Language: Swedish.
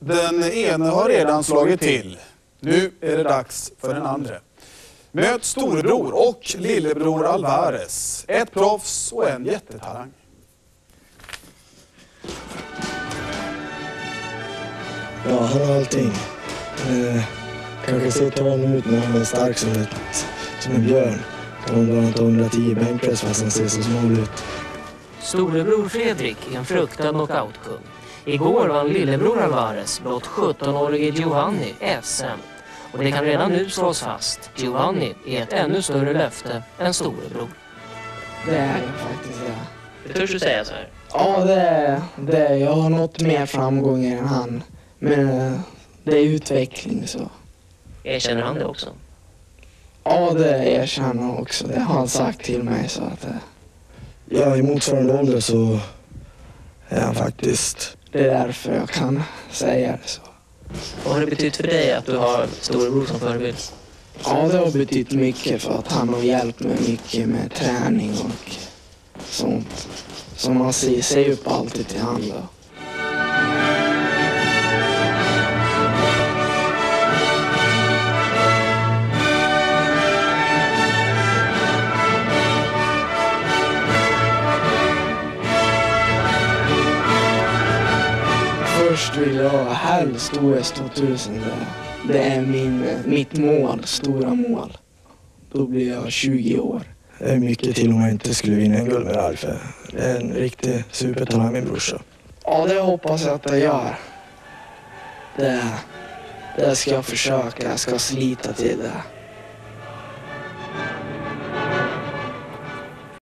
Den ene har redan slagit till. Nu är det dags för den andra. Möt storebror och lillebror Alvarez. Ett proffs och en jättetalang. Ja, han har allting. Kanske ser till honom ut när han är stark som en björn. Han har bland 110 bänkpress fast han ser så smal ut. Storebror Fredrik är en fruktad knockout-kung. Igår vann lillebror Alvarez blott 17-årige Giovanni SM. Och det kan redan nu slås fast. Giovanni är ett ännu större löfte än storebror. Det är jag faktiskt, ja. Det törs du säga så här? Ja, det är. Jag har nått mer framgångar än han. Men det är utveckling så. Erkänner han det också? Ja, det erkänner han också. Det har han sagt till mig så att... Ja, i motsvarande ålder så är han faktiskt... Det är därför jag kan säga det så. Vad har det betytt för dig att du har storebror som förebild? Ja, det har betytt mycket för att han har hjälpt mig mycket med träning och sånt. Så man ser upp alltid till han då. Först vill jag ha helst OS 2000. Det är mitt mål, stora mål. Då blir jag 20 år. Det är mycket till om jag inte skulle vinna en guldmedalj för det är en riktig supertalang min brorsa. Ja, det hoppas jag att jag gör. Det ska jag försöka, jag ska slita till det.